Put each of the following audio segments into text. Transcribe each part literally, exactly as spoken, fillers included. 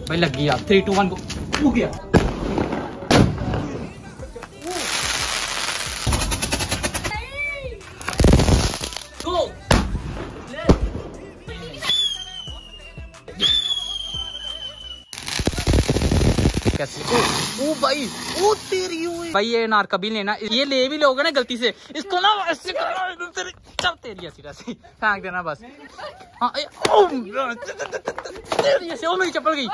भाई लग गया। थ्री टू वन हो गया। कैसे ओ, ओ भाई ओ तेरी भाई ये नार कभी लेना, ये ले भी लोगे ना गलती से इसको ना ऐसे तेरी चल तेरी ऐसी ऐसी फेंक देना बस। हाँ ओ तेरी ऐसे ओ मेरी चप्पल गई।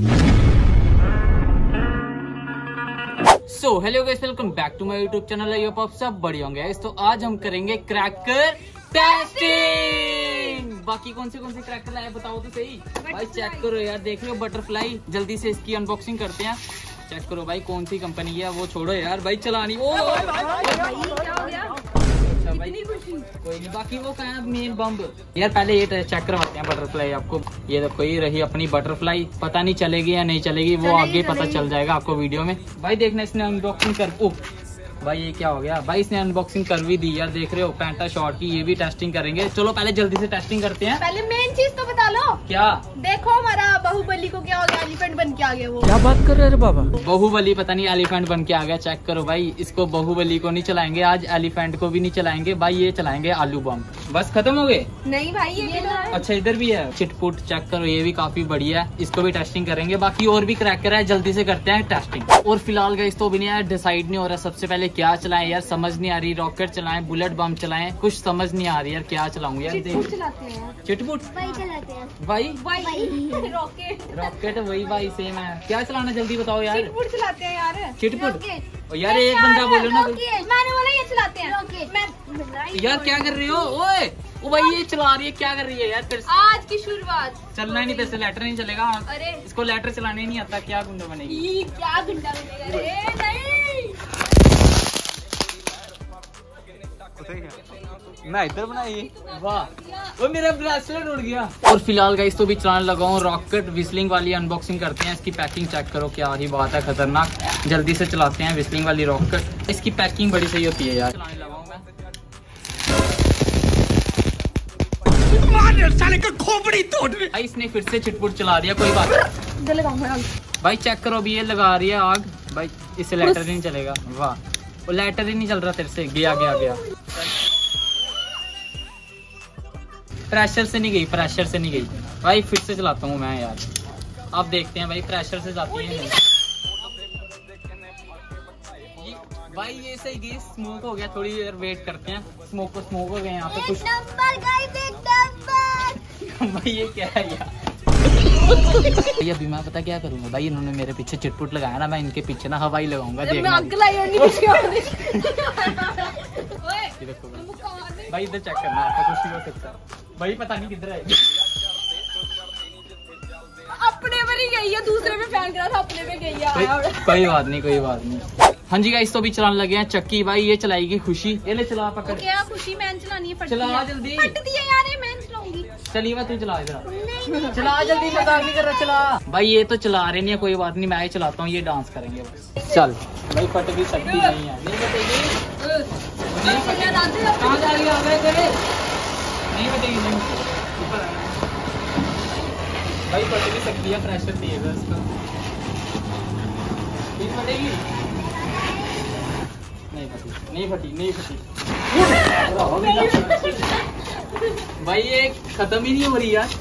So hello guys, welcome back to my YouTube channel. I hope आप सब बढ़िया होंगे। तो आज हम करेंगे क्रैकर टेस्टिंग। बाकी कौन से कौन से क्रैकर लाए बताओ तो सही। भाई चेक करो यार, देख लो बटरफ्लाई। जल्दी से इसकी अनबॉक्सिंग करते हैं। चेक करो भाई कौन सी कंपनी की है, वो छोड़ो यार भाई चलानी। ओ भाई कोई नहीं, बाकी वो कहाँ मेन बम्ब यार। पहले ये चेक करवाते हैं बटरफ्लाई आपको। ये देखो ये रही अपनी बटरफ्लाई। पता नहीं चलेगी या नहीं चलेगी, वो आगे पता चल जाएगा आपको वीडियो में। भाई देखना इसने अनबॉक्सिंग कर ओ भाई ये क्या हो गया भाई, इसने अनबॉक्सिंग कर भी दी यार। देख रहे हो पैंटा शॉट की, ये भी टेस्टिंग करेंगे। चलो पहले जल्दी से टेस्टिंग करते हैं। पहले मेन चीज तो बता लो। क्या देखो हमारा बाहुबली को क्या हो गया, एलिफेंट बन के आ गया। वो क्या बात कर रहे हैं बाबा, बाहुबली पता नहीं एलिफेंट बन के आ गया। चेक करो भाई, इसको बाहुबली को नहीं चलाएंगे आज, एलिफेंट को भी नहीं चलाएंगे भाई, ये चलाएंगे आलू बम। बस खत्म हो गए? नहीं भाई ये, ये अच्छा इधर भी है चिटपुट। चेक करो ये भी काफी बढ़िया है, इसको भी टेस्टिंग करेंगे। बाकी और भी क्रैकर है, जल्दी से करते हैं टेस्टिंग। और फिलहाल गाइस तो भी नहीं यार डिसाइड नहीं हो रहा सबसे पहले क्या चलाएं यार, समझ नहीं आ रही। रॉकेट चलाएं, बुलेट बम चलाएं, कुछ समझ नहीं आ रही यार क्या चलाऊं यार। चिटपुट चलाते हैं, चिटपुट चलाते हैं भाई रॉकेट रॉकेट वही भाई सेम है। क्या चलाना जल्दी बताओ यार। चिटपुट चलाते हैं यार, चिटपुट। यार एक बंदा बोलो ना। मैंने बोला ये चलाते हैं रॉकेट। यार क्या कर रही हो ओए? ओ भाई ये चला रही है, क्या कर रही है यार? फिर आज की शुरुआत चलना ही नहीं, फिर से लेटर नहीं चलेगा। अरे इसको लेटर चलाने ही नहीं आता, क्या गुंडा बनेगी? क्या गुंडा बनेगा? अरे नहीं मैं इधर बनाई। वाह वो मेरा ब्रेसलेट उड़ गया। और फिलहाल गाइस तो भी चलाने लगा हूँ रॉकेट। विस्लिंग वाली अनबॉक्सिंग करते हैं। इसकी पैकिंग चेक करो, क्या ही बात है खतरनाक। जल्दी से चलाते हैं विस्लिंग वाली रॉकेट। इसकी पैकिंग बड़ी सही होती है यार। चलाने लगा हूँ मैं। साले का खोपड़ी तोड़ दे। भाई इसने फिर से चिटपुट चला दिया। कोई बात भाई चेक करो, अभी ये लगा रही है आग। भाई इससे लेटर नहीं चलेगा। वाह वो लेटर ही नहीं चल रहा तेरे से। गया गया गया प्रेशर से नहीं गई, प्रेशर से नहीं गई भाई। फिर से चलाता हूँ मैं यार। अब देखते हैं भाई प्रेशर से जाती है भाई। ये सही गई, स्मोक हो गया। थोड़ी देर वेट करते हैं। स्मोक को स्मोक हो गया यहाँ पे कुछ। भाई ये क्या है यार? भाई अभी मैं पता क्या करूंगा भाई, इन्होंने मेरे पीछे चिटपुट लगाया ना, मैं इनके पीछे ना हवाई लगाऊंगा। देखना भाई इधर चेक करना आपका, कुछ हो सकता है भाई। पता नहीं किधर है, अपने में ही गई है, दूसरे में फेंक रहा था, अपने में गई है। कोई बात नहीं कोई बात नहीं। हाँ जी गाइस तो भी चलाने लगे हैं चक्की। भाई ये चलाएगी खुशी। ये ले चला पकड़। क्या खुशी? मैंने चलानी है। चला जल्दी। फट दिया यार, ये मैं चलाऊंगी। चलिए वह तू चला इधर। चला जल्दी, मजाक नहीं कर रहा, चला। भाई ये तो चला रहे नहीं है, कोई बात नहीं, मैं ही चलाता हूँ। ये डांस करेंगे बस। चल भाई फट भी सकती नहीं है। नहीं बटेगी, कहाँ जा रही है तेरे? नहीं बटेगी, नहीं ऊपर भाई फट भी सकती है, प्रेशर दिए उसको। नहीं फटेगी, नहीं फटी नहीं फटी नहीं फटी भाई ये खत्म ही नहीं हो रही यार।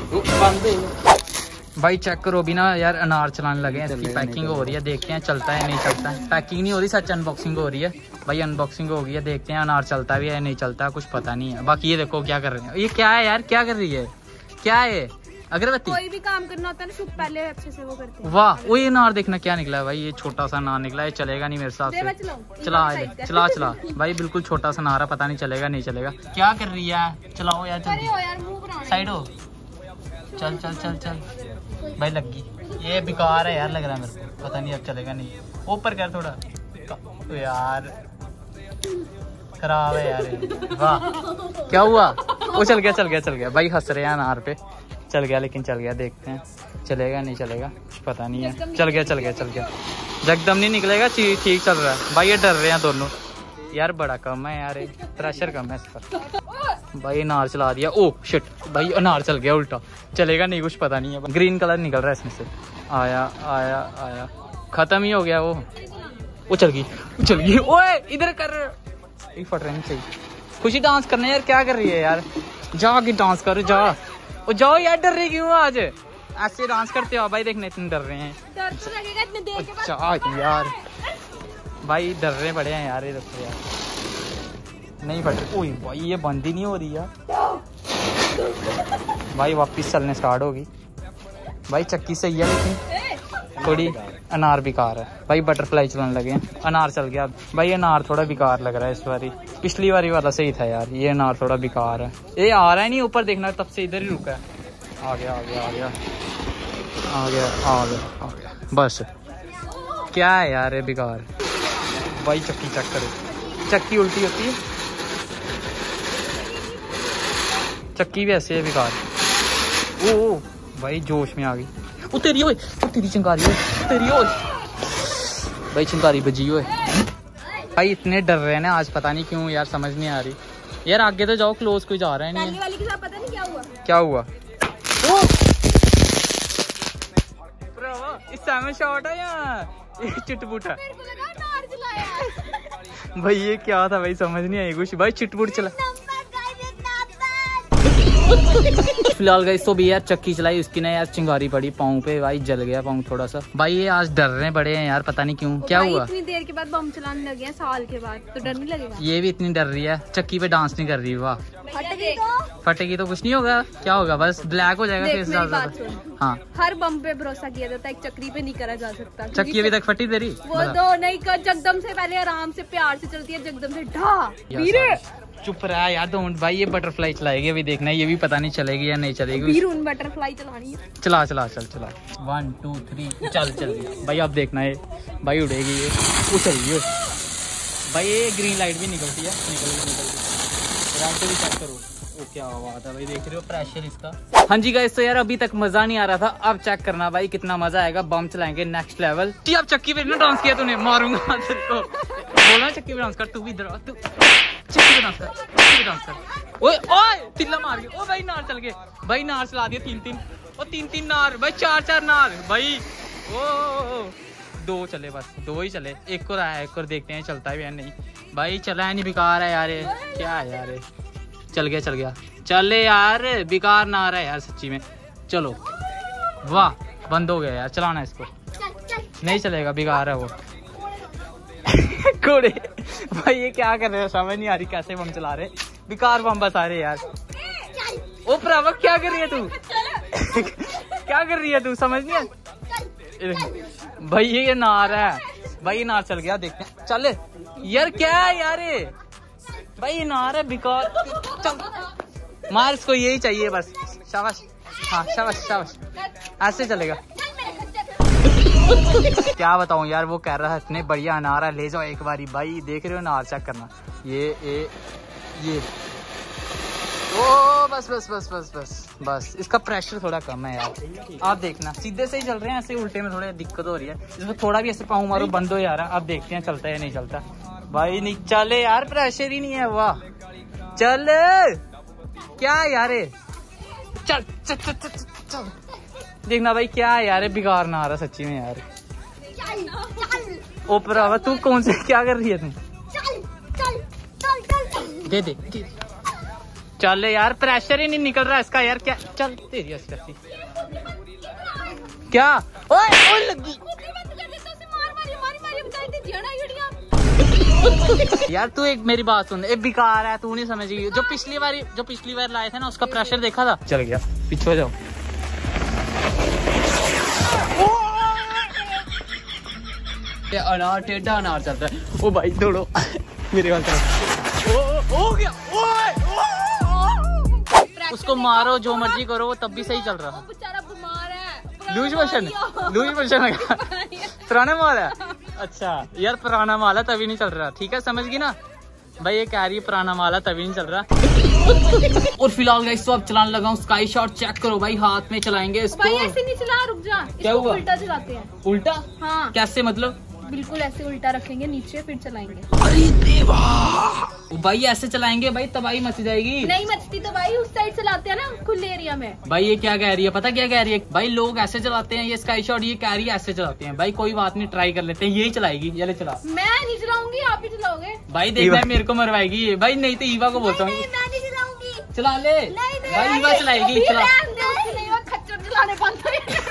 बंद भाई चेक करो अभी ना यार, अनार चलाने लगे हैं। इसकी पैकिंग हो रही है, देखते हैं चलता है नहीं चलता है। पैकिंग नहीं हो रही सच, अनबॉक्सिंग हो रही है भाई। अनबॉक्सिंग हो गई है, देखते हैं अनार चलता भी है नहीं चलता है, कुछ पता नहीं है। बाकी ये देखो क्या कर रहे हैं। ये क्या है यार, क्या कर रही है? क्या है? अगरबत्ती। कोई भी काम करना होता है ना पहले अच्छे से वो करते हैं। वाह वो ये अनार देखना क्या निकला है भाई। ये छोटा सा अनार निकला है, चलेगा नहीं मेरे साथ से। चला चला चला भाई, बिल्कुल छोटा सा अनार है, पता नहीं चलेगा नहीं चलेगा। क्या कर रही है? चलाओ यार जल्दी, साइड हो। चल चल चल चल भाई लग गई। ये बेकार है यार, लग रहा है मेरे को, पता नहीं अब चलेगा नहीं। ऊपर कर थोड़ा यार, खराब है यार। वाह क्या हुआ? वो चल गया चल गया चल गया भाई। हंस रहे हैं अनार पे। चल गया लेकिन चल गया, देखते हैं चलेगा नहीं चलेगा, कुछ पता नहीं है। चल गया चल गया चल गया, जगदम नहीं निकलेगा, ठीक चल रहा है भाई। ये डर रहे हैं दोनों यार, बड़ा कम है यार, प्रेशर कम है इस पर। भाई अनार चला दिया। ओ शिट भाई अनार चल गया उल्टा, चलेगा नहीं कुछ पता नहीं है। ग्रीन कलर निकल रहा है इसमें से। आया आया आया, खत्म ही हो गया वो। वो चल गई चल गई। ओए इधर कर, फट रही चाहिए। खुशी डांस करने यार, क्या कर रही है यार? जा के डांस करो जा। ओ जाओ यार, डर रही क्यों आज? ऐसे डांस करते हो भाई, देखने इतने डर रहे हैं। डर तो लगेगा इतने देर के बाद। अच्छा यार भाई डर रहे पड़े हैं यार, ये रखो यार नहीं फट रही। ओए भाई ये बंद ही नहीं हो रही यार। भाई वापिस चलने स्टार्ट होगी। भाई चक्की सही है लेकिन थोड़ी अनार बेकार है। भाई बटरफ्लाई चलाने लगे हैं, अनार चल गया। भाई अनार थोड़ा बेकार लग रहा है इस बारी, पिछली बारी वाला सही था यार। ये अनार थोड़ा बेकार है। ये आ रहा है नहीं ऊपर, देखना तब से इधर ही रुका है। आ गया आ गया आ गया आ गया आ गया आ गया बस। क्या है यार ये बेकार। भाई चक्की चेक करो, चक्की उल्टी होती है, चक्की भी ऐसे है बेकार। ओ भाई जोश में आ गई। ओ तेरी ओए, ओ तेरी चिंगारी ओए, तेरी ओए भाई चिंगारी बजी ओए। भाई इतने डर रहे हैं ना आज, पता नहीं क्यों यार, समझ नहीं आ रही यार। आगे तो जाओ, क्लोज कोई जा रहा है नहीं। वाली के साथ पता नहीं क्या हुआ। क्या हुआ? ओ इस समय शॉट है या चिटपुट है? भाई ये क्या था भाई, समझ नहीं आई कुछ। भाई चिटपुट चला। फिलहाल गाइस तो भी यार चक्की चलाई, उसकी ना यार चिंगारी पड़ी पाँव पे। भाई जल गया पाँव थोड़ा सा। भाई ये आज डर रहे पड़े हैं यार, पता नहीं क्यों। क्या हुआ? इतनी देर के बाद बम चलाने लगे हैं, साल के बाद, तो डर नहीं लगेगा? ये भी इतनी डर रही है, चक्की पे डांस नहीं कर रही। वाह फटेगी तो फटेगी तो कुछ नहीं होगा। क्या होगा? बस ब्लैक हो जाएगा फेस ज्यादा। हाँ हर बम पे भरोसा किया जाता है, एक चक्री पे नहीं करा जा सकता। चक्की अभी तक फटी तेरी? वो दो नहीं कर, जगदम से पहले आराम से प्यार से चलती है, जगदम से ढा। चुप रहा यार दो मिनट। भाई ये बटरफ्लाई चलाएगी, अभी देखना है ये भी पता नहीं चलेगी या नहीं चलेगी। बीरून बटरफ्लाई चलानी है। चला चला चल चला, वन टू थ्री चल चल गई। भाई आप देखना है भाई उड़ेगी ये, उछलेगी भाई। ये ग्रीन लाइट भी निकलती है, निकल गई निकल गई। रात भी चेक करो। ओ क्या बात है भाई, देख रहे हो प्रेशर इसका। हाँ जी गाइस तो यार अभी तक मजा नहीं आ रहा था, अब चेक करना भाई कितना मजा आएगा। बम चलाएंगे नेक्स्ट लेवल। अब चक्की पे ना डांस किया तूने, मारूंगा तेरे को। बोला चक्की पे डांस कर, तू भी इधर तू चक्की पे डांस कर, चक्की पे डांस कर। ओए ओए तिल्ला मार गया। ओ भाई नार चल गए भाई, नार चला दिया तीन तीन। ओ तीन तीन नार भाई, चार चार नार भाई। ओ दो चले, बस दो ही चले। एक और आया, एक और देखते हैं चलता है या नहीं। भाई चला है नहीं, बेकार है यार। क्या है यार, चल गया चल गया चले यार, बेकार ना आ रहा है यार सच्ची में। चलो वाह बंद हो गया यार, चलाना इसको नहीं चलेगा, बेकार है वो। कोड़े भाई ये क्या कर रहे हो, समझ नहीं आ रही कैसे बम चला रहे, बेकार बम बस आ रहे यार। ओ प्रावक क्या कर रही है तू? क्या कर रही है तू, समझ नहीं आ भाई। ये नार है भाई, ये नार चल गया, देखते हैं। चल यार क्या है यार ये भाई, ये नार है बेकार। चल मार इसको, यही चाहिए बस। शाबाश, हाँ शाबाश शाबाश, ऐसे चलेगा। क्या बताऊं यार, वो कह रहा है इतने बढ़िया अनार है, ले जाओ एक बारी। भाई देख रहे हो अनार, चेक करना। ये ये ये ओ बस बस बस बस बस बस, इसका प्रेशर थोड़ा कम है यार। आप देखना सीधे से ही चल रहे हैं, ऐसे उल्टे में थोड़ी दिक्कत हो रही है। इसमें थोड़ा भी ऐसे पाँव मारो बंद हो जा रहा है। अब देखते हैं चलता है नहीं चलता। भाई नहीं चले यार, प्रेशर ही नहीं है। वाह चल, क्या है यार चल चल चल चल चल। देखना भाई क्या है यार, बेकार ना आ रहा सच्ची में यार। ओ भरावा तू कौन से, क्या कर रही है तू? दे दे, दे। चल यार, प्रेशर ही नहीं निकल रहा इसका यार। क्या चल तेरी अस्कती क्या? ओए ओए लगी यार। तू एक मेरी बात सुन, एक बेकार है, तू नहीं समझी। जो पिछली बार जो पिछली बार लाए थे ना, उसका प्रेशर देखा था। चल गया, पीछे हो जाओ। अनार टेढ़ा अनार चल रहा है। ओ भाई दौड़ो मेरे वाल तरफ। हो गया, उसको मारो जो मर्जी करो, वो तब भी सही चल रहा है। लूज मोशन, लूज मोशन है, पुराना माल है। अच्छा यार पुराना माल है तभी नहीं चल रहा, ठीक है समझ गई ना भाई। ये कह रही है पुराना माल है तभी नहीं चल रहा। और फिलहाल गाइस तो अब चलाने लगा हूँ स्काई शॉट। चेक करो भाई, हाथ में चलाएंगे इसको। भाई ऐसे नहीं चला, रुक जा। क्या हुआ? उल्टा चलाते हैं। उल्टा? हाँ। कैसे मतलब? बिल्कुल ऐसे उल्टा रखेंगे नीचे, फिर चलाएंगे। अरे देवा भाई ऐसे चलाएंगे भाई तबाही मच जाएगी। नहीं मचती तो भाई, उस साइड चलाते हैं ना खुले एरिया में। भाई ये क्या कह रही है, पता क्या कह रही है भाई, लोग ऐसे चलाते हैं, ये स्काई शॉट ये कह रही है ऐसे चलाते हैं। भाई कोई बात नहीं, ट्राई कर लेते हैं, यही चलाएगी। ये ले चला। मैं नहीं चलाऊंगी, आप ही चलाओगे। भाई देखना मेरे को मरवाएगी ये। भाई नहीं तो ईवा को बोलता हूँ चला ले। भाई ईवा चलाएगी, चला। खच्चर चलाने बंद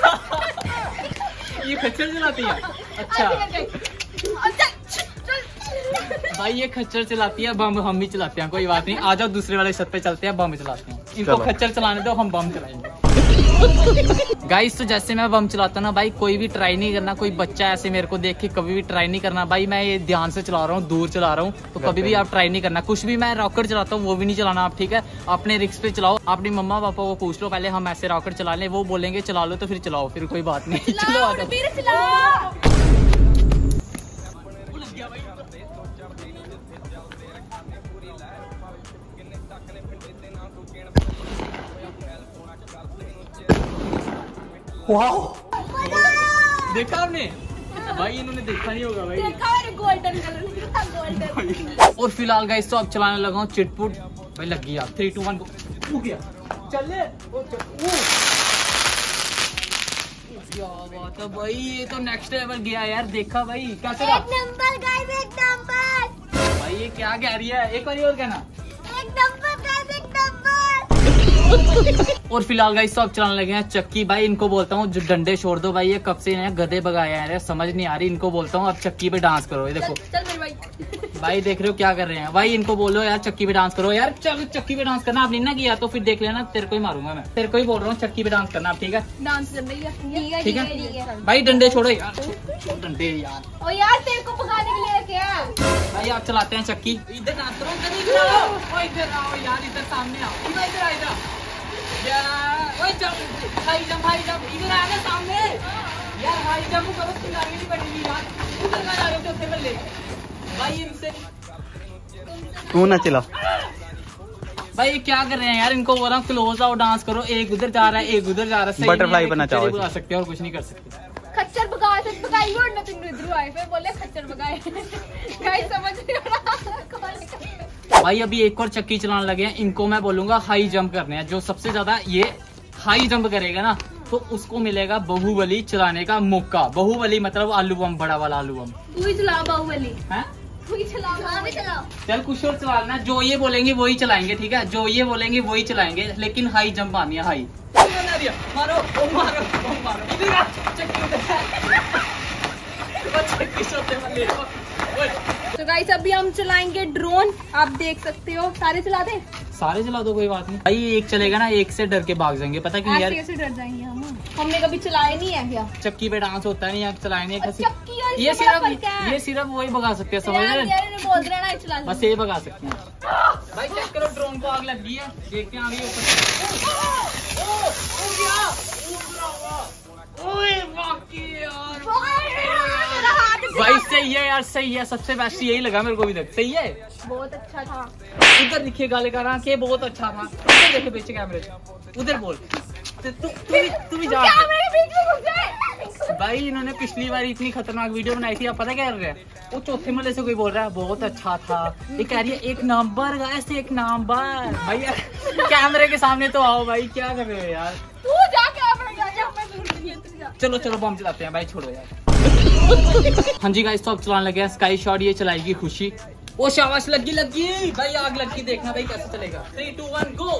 ये खच्चर चलाती है। अच्छा भाई ये खच्चर चलाती है, बम हम भी चलाते हैं, कोई बात नहीं। आ जाओ दूसरे वाले छत पे चलते हैं, बम चलाते हैं। इनको खच्चर चलाने दो, हम बम चलाएंगे। गाइस तो जैसे मैं बम चलाता हूँ ना भाई, कोई भी ट्राई नहीं करना, कोई बच्चा ऐसे मेरे को देख के कभी भी ट्राई नहीं करना। भाई मैं ये ध्यान से चला रहा हूँ, दूर चला रहा हूँ, तो कभी भी आप ट्राई नहीं करना। कुछ भी मैं रॉकेट चलाता हूँ वो भी नहीं चलाना आप, ठीक है। अपने रिस्क पे चलाओ, अपनी मम्मा पापा को पूछ लो पहले, हम ऐसे रॉकेट चला लें, वो बोलेंगे चला लो तो फिर चलाओ, फिर कोई बात नहीं। चलो आ जाओ। देखा आपने भाई, इन्होंने देखा नहीं होगा भाई। देखा मैंने गोल्डन कलर गोल्डन। और फिलहाल गाइस तो अब चलाने लगा हूँ चिटपुट। भाई लग गया, थ्री टू वन गो गया। चल क्या बात है भाई, ये तो नेक्स्ट लेवल गया यार। देखा भाई कैसे एक नंबर गाइस, एक नंबर। भाई ये क्या कह रही है, एक बार और कहना। एक नंबर गाइस, एक नंबर। और फिलहाल गाइस तो अब चलाने लगे हैं चक्की। भाई इनको बोलता हूँ जो डंडे छोड़ दो भाई, ये कब से हैं गधे भगाए हैं, समझ नहीं आ रही। इनको बोलता हूँ अब चक्की पे डांस करो। ये देखो चल, चल मेरे भाई। भाई देख रहे हो क्या कर रहे हैं भाई, इनको बोलो यार चक्की पे डांस करो यार। चलो चक्की पे डांस करना, आपने ना किया तो फिर देख लेना, तेरे को ही मारूंगा मैं। तेरे को ही बोल रहा हूँ चक्की पे डांस करना, ठीक है। डांस कर रही है, ठीक है भाई। डंडे छोड़ो यार, डंडे यार। ओ यार तेरे को भगाने के लिए क्या भाई आप चलाते हैं चक्की। इधर डांस करो, इधर आओ, इधर आओ यार, इधर सामने आओ, इधर आ इधर यार। Jump high jump high jump, इधर आना सामने यार। हाई जंप करो, चिल्लाने नहीं पड़ेगी यार। उधर का जा रहे हो चौथे बल्ले भाई, इनसे तू ना चला। भाई ये क्या कर रहे हैं यार, इनको बोल रहा हूँ क्लोज आओ डांस करो। एक उधर जा रहा है, एक उधर जा रहा है। बटरफ्लाई बना चाहो, बुला सकते हैं और कुछ नहीं कर सकते। खच्चर भगा सकते भगाई और ना तुम इधर आए फिर बोले खच्चर भगाए। गाइस समझ नहीं आ रहा। भाई अभी एक और चक्की चलाने लगे हैं, इनको मैं बोलूंगा हाई जंप करने हैं। जो सबसे ज्यादा ये हाई जंप करेगा ना तो उसको मिलेगा बाहुबली चलाने का मौका। बाहुबली मतलब आलू बम, बड़ा वाला आलू बम। तू ही चला बाहुबली है, तू ही चला, हाँ भी चलाओ। चल कुछ और चलाना, जो ये बोलेंगे वही चलाएंगे, ठीक है। जो ये बोलेंगे वही चलाएंगे, लेकिन हाई जंप आनी है। हाई मारो, ओ मारो, ओ मारो, इधर आ, चक्की उधर। तो गाइस अभी हम चलाएंगे ड्रोन, आप देख सकते हो। सारे चला दे, सारे चला दो, कोई बात नहीं। भाई एक चलेगा ना, एक से डर के भाग जाएंगे, पता क्यों यार। कैसे डर जाएंगे हम, हमने कभी चलाया नहीं है क्या। चक्की पे डांस होता है नहीं, चलाए नहीं है। चक्की और ये इसका बड़ा सिर्फ फर्क है। ये सिर्फ वही भगा सकते हैं, समझ रहे हैं। बोल रहे ना चला, बस ये भगा सकते हैं। भाई चेक करो, ड्रोन को आग लग गई है, देखते हैं आगे भाई सही है यार, सही है। सबसे बेस्ट यही लगा मेरे को अभी तक, सही है। बहुत अच्छा था। उधर दिखे गाले का रहा, बहुत अच्छा था। उधर देखे पीछे कैमरे, उधर बोल। तू तू भी जा। भाई इन्होंने पिछली बार इतनी खतरनाक वीडियो बनाई थी, आप पता क्या कर रहे हैं, वो चौथे महले से कोई बोल रहा है बहुत अच्छा था, ये कह रही है एक नंबर गाइस, एक नंबर। भाई कैमरे के सामने तो आओ भाई, क्या कर रहे हो यार। तू जा कैमरे जा, जा मैं दूर नहीं है, तू जा। चलो चलो बम चलाते हैं भाई, छोड़ो यार। हाँ जी गाइस तो अब चलाने लगे हैं स्काई शॉट, ये चलाएगी खुशी। ओ शाबाश, लगी लगी भाई, आग लगी। देखना भाई कैसे चलेगा। Three two one go.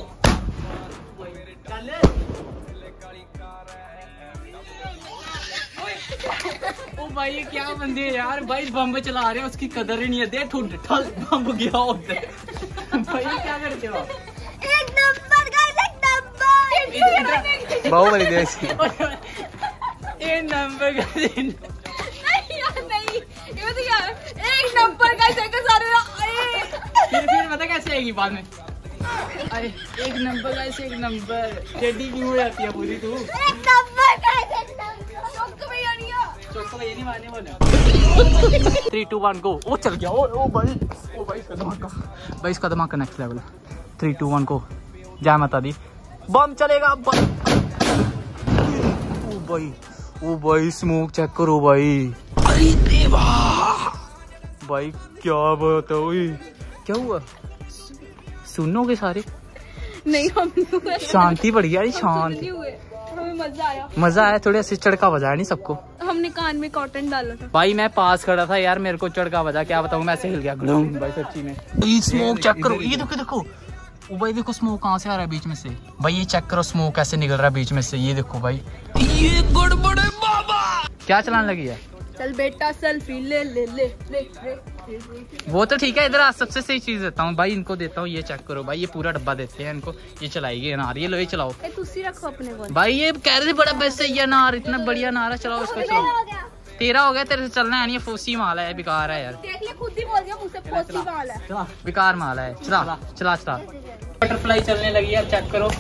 ओ भाई ये क्या बंदे हैं यार, भाई बम चला रहे हैं, उसकी कदर ही नहीं है। दे ठुड ठल बम गया उधर। भाई क्या करते हो। एक नंबर गाइस, एक नंबर। बाहुबली देसी एक नंबर का दिन। नहीं यार नहीं, ये तो यार एक नंबर गाइस, एक सारे फिर फिर पता कैसे आएगी बाद में। अरे एक नंबर गाइस, एक नंबर। टेडी क्यों हो जाती है पूरी तू। एक नंबर गाइस, एक नंबर। चौक में यार ये चौक में ये नहीं मारने वाला। Three two one go. ओ चल गया। ओ ओ भाई, ओ भाई इसका धमाका, भाई इसका धमाका next level. Three two one go. जय माता दी। बम चलेगा। बम। ओ भाई, ओ भाई स्मोक चेक करो भाई। अरे भाई क्या बात है, क्या हुआ? सुनोगे सारे? नहीं हम शांति बढ़ गया, शांति। हमें मजा आया, मजा आया। थोड़ा सी चड़का बजा नहीं सबको। हमने कान में कॉटन डाला था। भाई मैं पास खड़ा था यार, मेरे को चड़का बजा, क्या बताऊं, मैं ऐसे हिल गया भाई सच्ची में। ये स्मोक चेक करो, ये देखो देखो ओ भाई, देखो स्मोक कहाँ से आ रहा है बीच में से। भाई ये चेक करो स्मोक कैसे निकल रहा है बीच में से, ये देखो भाई, ये गड़बड़ है बाबा। क्या चलाने लगी है? चल बेटा सेल्फी ले ले ले ले, ले, ले, ले। वो तो ठीक है, इधर आज सबसे सही चीज देता हूँ भाई, इनको देता हूँ, ये चेक करो भाई, ये पूरा डब्बा देते हैं इनको, ये चलाएगी अनार, ये लो ये चलाओ। ए, तुसी रखो अपने को। भाई ये कह रहे थे बड़ा बेस्ट है ये अनार, इतना बढ़िया अनार है, चलाओ इसको चलाओ। तेरा हो गया, तेरे से चलना है नहीं, फोसी माल है, बेकार है यार। देख ले खुद ही बोल गया मुझसे, फोसी माल है, बेकार माल है। चला चला चला। बटरफ्लाई चलने लगी यार, चेक करो।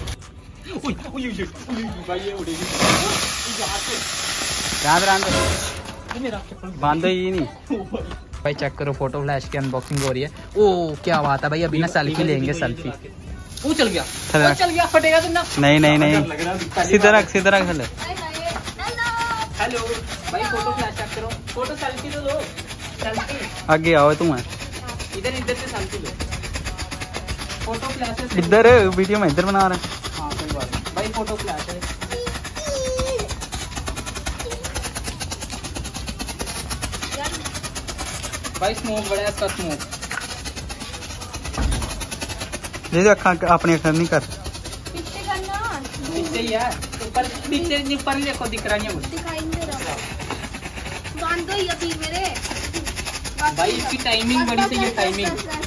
बांधो ही नहीं भाई चेक करो, फोटो फ्लैश की अनबॉक्सिंग हो रही है। ओ क्या बात है भाई, अभी ना सेल्फी लेंगे, सेल्फी। वो चल गया, वो चल गया, फटेगा तुम ना। नहीं नहीं नहीं, सीधा रख सीधा रख। हेलो भाई, फोटो फ्लैश चेक करो, फोटो सेल्फी तो लो, सेल्फी। आगे आओ तुम, इधर इधर से सेल्फी लो, फोटो फ्लैश। इधर वीडियो में इधर बना रहे हैं। हाँ कोई बात नहीं भाई, फोटो फ्लैश है। भाई स्मोक बड़ा है इसका, स्मोक। ये अखा अपनी अखर नहीं कर, पीछे करना, पीछे ही है, ऊपर पीछे ऊपर ही देखो, दिख रहा है वो, दिखाई नहीं दे रहा। बांध दो ये अभी मेरे भाई, इसकी टाइमिंग बड़ी सही है, टाइमिंग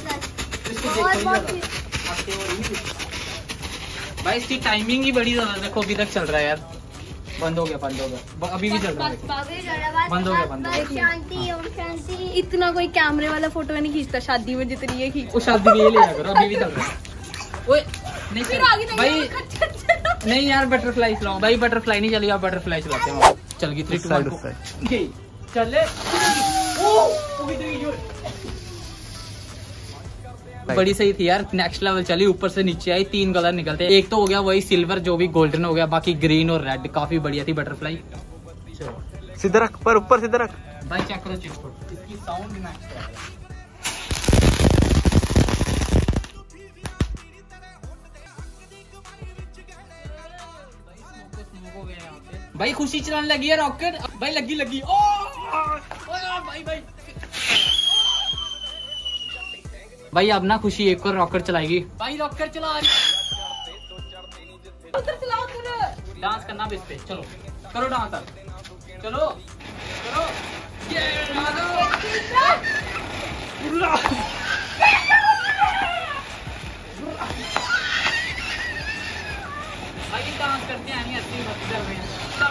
भाई, इसकी टाइमिंग ही बड़ी ज्यादा, देखो अभी तक चल रहा है यार। बंद हो गया, बंद हो गया, अभी भी चल रहा है, बंद हो गया, बंद हो गया। शांति ओम शांति। इतना कोई कैमरे वाला फोटो नहीं खींचता शादी में जितनी ये खींच। वो शादी में ये ले जा करो, अभी भी चल रहा है। ओए नहीं चल भाई, नहीं यार बटरफ्लाई चलाओ भाई, बटरफ्लाई नहीं चली, आप बटरफ्लाई चलाते हैं। चल गई थ्री टू वन चले। बड़ी सही थी यार, नेक्स्ट लेवल चली, ऊपर से नीचे आई, तीन कलर निकलते, एक तो हो गया वही सिल्वर जो भी गोल्डन हो गया, बाकी ग्रीन और रेड, काफी बढ़िया थी बटरफ्लाई। सीधा रख, पर ऊपर सीधा रख भाई, चेक करो चिटफुट, इसकी साउंड भी मैच है। भाई खुशी चलाने लगी है रॉकेट, भाई लगी लगी, ओ, ओ भाई भाई भाई, अब ना खुशी एक और रॉकेट चलाएगी भाई, रॉकेट चला रही, उधर चलाओ, उधर डांस करना भी इस पे, चलो करो डांस, चलो करो, ये भाई डांस करते हैं, नहीं अच्छी मस्ती कर रहे हैं,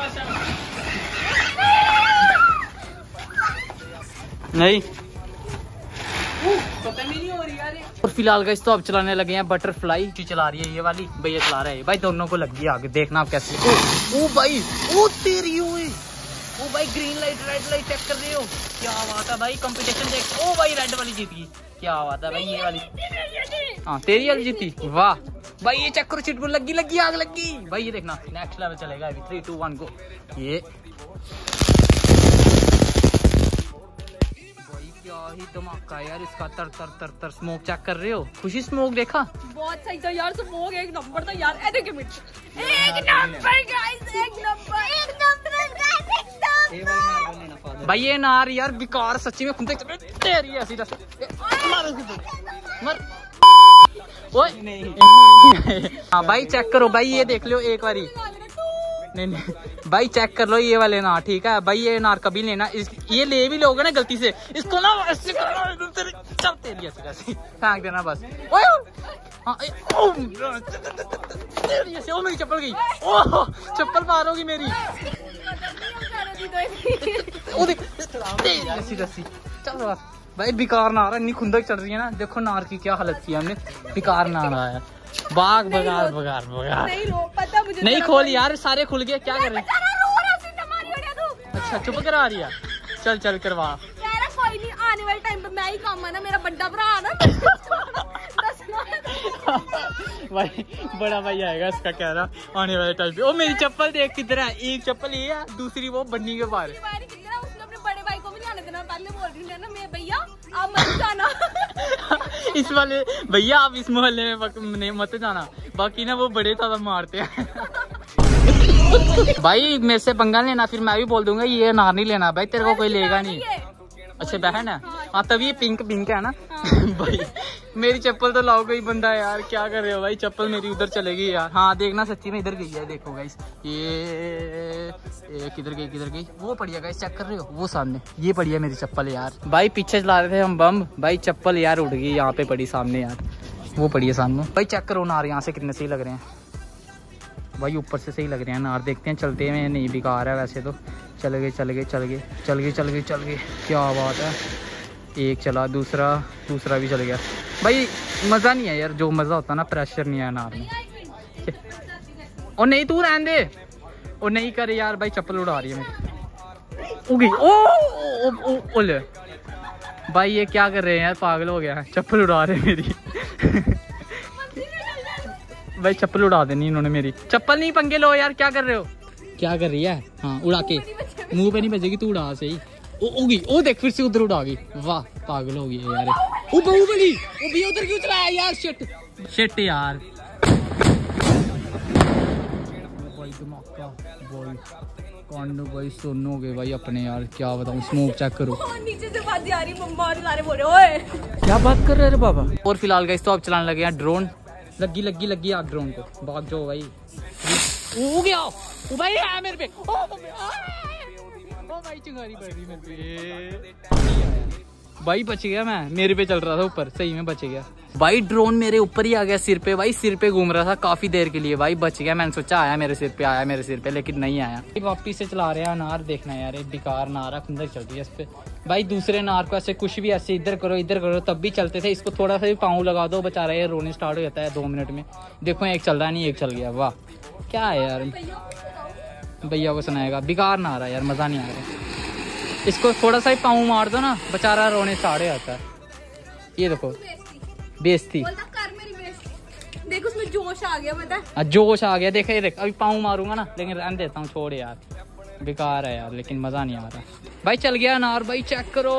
नहीं पता नहीं हो रही यार। और फिलहाल गाइस तो अब चलाने लगे हैं बटरफ्लाई, चला रही है ये वाली, भैया चला रहे हैं भाई, दोनों को लग गई आगे, देखना आप कैसे। ओ, ओ भाई, ओ तेरी ओए, ओ भाई green light red light check कर रहे हो, क्या बात है भाई, कंपटीशन देख। ओ भाई रेड वाली जीत गई, क्या बात है भाई, ये वाली हाँ तेरी वाली जीती, वाह भाई, ये चेक करो चिटपुट, लगी लगी आग लगी भाई, ये देखना नेक्स्ट लेवल चलेगा अभी, थ्री टू वन गो। ये क्या ही धमाका यार इसका, तर तर तर तर स्मोक चेक कर रहे हो, खुशी स्मोक देखा, बहुत सही था यार, स्मोक एक नंबर था यार, एक नंबर एक नंबर गाइस, एक नंबर एक नंबर गाइस, एक नंबर भाई। ये नार यार बेकार सच्ची में, खुंदे तेरी ऐसी दस मर ओए। हाँ भाई चेक करो भाई, ये देख लो एक बारी, नहीं नहीं भाई चेक कर लो ये वाले नार, ठीक है भाई, ये नार कभी लेना, इस, ये ले भी लोगे ना गलती से, इसको ना ऐसे करना, चल तेरी ऐसे ऐसे फेंक देना बस। ओए हाँ, ओ तेरी ऐसे, ओ मेरी चप्पल गई, ओ चप्पल पार होगी मेरी, ओ देख ऐसी रस्सी, चल बस भाई, बेकार नार है, इतनी खुंदक चढ़ रही है ना, देखो नार की क्या हालत की हमने, बेकार नार आया, बाग बगार बगार बगार, नहीं रो, पता मुझे नहीं खोल यार, सारे खुल गए, क्या कर रहे हैं? अच्छा चुप करा रही है, चल चल करवा, कोई नहीं, आने वाले टाइम पे मैं ही काम है ना, मेरा बड़ा भरा ना भाई बड़ा भाई आएगा इसका कह रहा आने वाले टाइम पे। ओ मेरी चप्पल देख किधर है, एक चप्पल ये है, दूसरी वो बन्नी के पार, उसने अपने बड़े भाई को भी नहीं आने देना, पहले बोल रही हूँ ना मैं, भैया आप मत जाना। इस वाले भैया आप इस मोहल्ले में मत- नहीं मत जाना, बाकी ना वो बड़े ज्यादा मारते हैं। भाई मेरे से पंगा लेना, फिर मैं भी बोल दूंगा ये अनार नहीं लेना भाई, तेरे को कोई लेगा नहीं। अच्छा बहन है, हाँ तभी ये पिंक पिंक है ना। भाई मेरी चप्पल तो लाओ, कोई बंदा है यार, क्या कर रहे हो भाई, चप्पल मेरी उधर चलेगी यार। हाँ देखना सच्ची में इधर गई है, देखो गाइस ये, ये किधर गई किधर गई, वो पड़ी है गाइस, चेक कर रहे हो वो सामने, ये पड़ी है मेरी चप्पल यार। भाई पीछे चला रहे थे हम बम, भाई चप्पल यार उड़ गई, यहाँ पे पड़ी सामने यार, वो पड़ी है सामने। भाई चेक करो नार यहाँ से कितने सही लग रहे हैं भाई, ऊपर से सही लग रहे हैं नार, देखते हैं चलते हैं, नहीं बेकार है वैसे तो। चल गए चल गए चल गए चल गए चल गए चल गए, क्या बात है, एक चला, दूसरा दूसरा भी चल गया। भाई मज़ा नहीं है यार, जो मज़ा होता ना प्रेशर नहीं है नार में। और नहीं तू रहने दे, और नहीं करे यार, भाई चप्पल उड़ा रही है मेरी, उगी ओ, ओ, ओ, ओ, ओ भाई ये क्या कर रहे हैं यार, पागल हो गया है, चप्पल उड़ा रहे हैं मेरी। भाई चप्पल उड़ा देनी इन्होंने मेरी, चप्पल नहीं, पंगे लो यार, क्या कर रहे हो, क्या कर रही है। हाँ उड़ा के, मुंह पे नहीं बजेगी, तू उड़ा सही। ओ होगी, ओ देख फिर से उधर उड़ा गई, वाह पागल हो गई यार। ओ बहू बड़ी, ओ भैया उधर क्यों चलाया यार, शिट शिट यार। भाई धमाका भाई, कांडो भाई सुन हो गए भाई अपने यार, क्या बताऊं, स्मोक चेक करो। नीचे से बात आ रही, मम्मा और सारे बोल रहे ओए क्या बात कर रहे हैं बाबा। और फिलहाल गाइस तो अब चलाने लगे हैं ड्रोन, लगी लगी लगी आग ड्रोन को, भाग जाओ भाई। ओ गया, ओ भाई है मेरे पे, ओ, ओ भाई चिंगारी पड़ रही मेरे पे, भाई बच गया मैं, मेरे पे चल रहा था ऊपर, सही में बच गया भाई, ड्रोन मेरे ऊपर ही आ गया सिर पे भाई, सिर पे घूम रहा था काफी देर के लिए भाई, बच गया, मैंने सोचा आया मेरे सिर पे, आया मेरे सिर पे, लेकिन नहीं आया। वापिस से चला रहे हैं अनार, देखना यार एक बेकार नार है, खुंदक चल रही है इस पे भाई। दूसरे नार को ऐसे कुछ भी ऐसे इधर करो इधर करो तब भी चलते थे, इसको थोड़ा सा भी पाँव लगा दो बेचारा ये रोने स्टार्ट हो जाता है दो मिनट में। देखो एक चल रहा है, नहीं एक चल गया, वाह क्या है यार, भैया को सुनाएगा, बेकार नार है यार, मजा नहीं आ रहा। इसको थोड़ा सा ही पाँव मार दो ना, बेचारा रोने स्टार्ट हो जाता है। ये देखो बेइज्जती, देख उसमें जोश आ गया, पता जोश आ गया, देख ये देख, अभी पाँव मारूंगा ना, लेकिन रहने देता हूँ, छोड़ यार, बेकार है यार, लेकिन मजा नहीं आ रहा भाई। चल गया अनार भाई, चेक करो,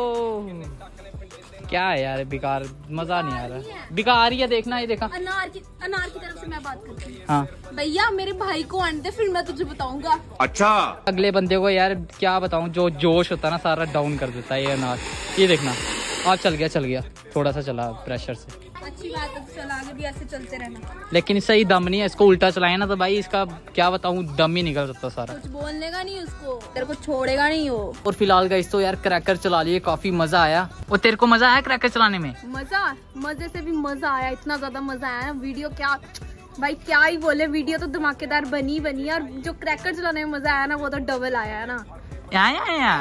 क्या है यार बेकार, मजा नहीं आ रहा, बेकार ही है, देखना ये देखा। अनार की अनार की तरफ से मैं बात करती हूँ। हाँ भैया मेरे भाई को आने दे, फिर मैं तुझे बताऊंगा। अच्छा अगले बंदे को यार क्या बताऊं, जो जोश होता है ना सारा डाउन कर देता है ये अनार। ये देखना आज चल गया चल गया, थोड़ा सा चला प्रेशर से, अच्छी बात है, चल आगे भी ऐसे चलते रहना, लेकिन सही दम नहीं है, इसको उल्टा चलाए ना तो भाई इसका क्या बताऊं, दम ही निकल सकता सारा, कुछ बोलने का नहीं उसको, तेरे को छोड़ेगा नहीं वो। और फिलहाल गाइस तो यार क्रैकर चला लिए, काफी मजा आया। और तेरे को मजा आया क्रैकर चलाने में? मजा मजे से भी मजा आया, इतना ज्यादा मजा आया ना, वीडियो क्या भाई क्या ही बोले, वीडियो तो धमाकेदार बनी बनी है, और जो क्रैकर चलाने में मजा आया ना वो तो डबल आया है ना। आया आया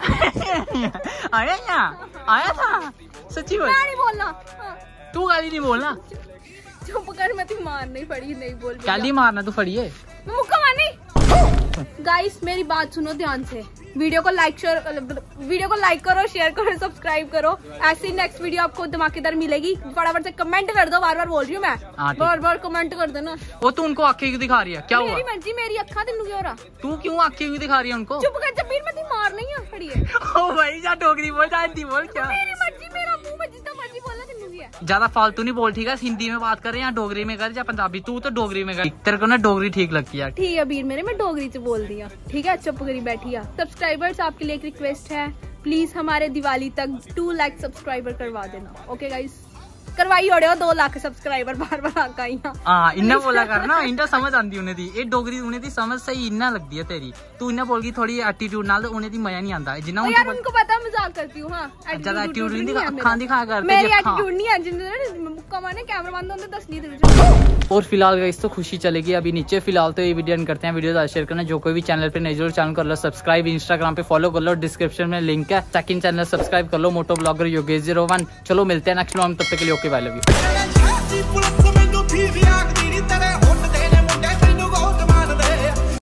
आया आया था सच्ची बात, नहीं बोलना, तू गाली नहीं बोलना, चुप कर, मैं तू मार नहीं पड़ी, नहीं बोल, गाली मारना तू फड़ी है, मैं मुक्का मारनी। गाइस मेरी बात सुनो ध्यान से, वीडियो को लाइक शेयर वीडियो को लाइक करो, शेयर करो, सब्सक्राइब करो, ऐसी नेक्स्ट वीडियो आपको धमाकेदार मिलेगी। फटाफट से कमेंट कर दो, बार बार बोल रही हूँ मैं, बार बार कमेंट कर देना। वो तू उनको आंखें क्यों दिखा रही है, क्या हुआ? मेरी मर्जी, मेरी अक्खा तेनू क्यों हो रहा, तू क्यों आंखें क्यों दिखा रही है उनको? चुप कर, जब मैं ती मार नहीं है खड़ी है। ओ भाई जा डोगरी बोल, जा हिंदी बोल, क्या मेरी मर्जी, मेरा मुंह में जितना मर्जी बोलना, तेनू भी है। ज्यादा फालतू नहीं बोल, ठीक है? हिंदी में बात कर या डोगरी में कर या पंजाबी, तू तो डोगरी में कर, तेरे को ना डोगरी ठीक लगती है। ठीक है वीर मेरे, मैं डोगरी से बोल दिया, ठीक है चुप करी बैठी है। सब्सक्राइबर्स आपके लिए एक रिक्वेस्ट है, प्लीज हमारे दिवाली तक टू लाख सब्सक्राइबर करवा देना, ओके गाइस? करवाई ओड़े दो लाख सब्सक्राइबर, बार बार आका ही हां इन्ना बोला करना, इन्ना समझ आंदी उन्हें दी, ए डोगरी उन्हें दी समझ सही इन्ना लगदी है तेरी, तू इन्ना बोल गई थोड़ी एटीट्यूड नाल, तो उन्हें दी मजा नहीं आंदा जिन्ना यार उनको पता है मजाक करती हूं। हां ज्यादा एटीट्यूड नहीं दिखा, अखां दिखा कर मेरी एटीट्यूड नहीं है, जिन्ने मुक्का मारने कैमरा बंद होंदे दस नहीं दे। और फिलहाल गाइस तो खुशी चलेगी अभी नीचे, फिलहाल तो ये वीडियो एंड करते हैं, वीडियो ज्यादा शेयर करना, जो कोई भी चैनल पे नए जरूर चैनल कर लो सब्सक्राइब, इंस्टाग्राम पे फॉलो कर लो, डिस्क्रिप्शन में लिंक है, सेकंड चैनल सब्सक्राइब कर लो, moto blogger Yogesh zero one. चलो मिलते हैं नेक्स्ट व्लॉग में, तब तक के लिए ओके बाय, लव यू।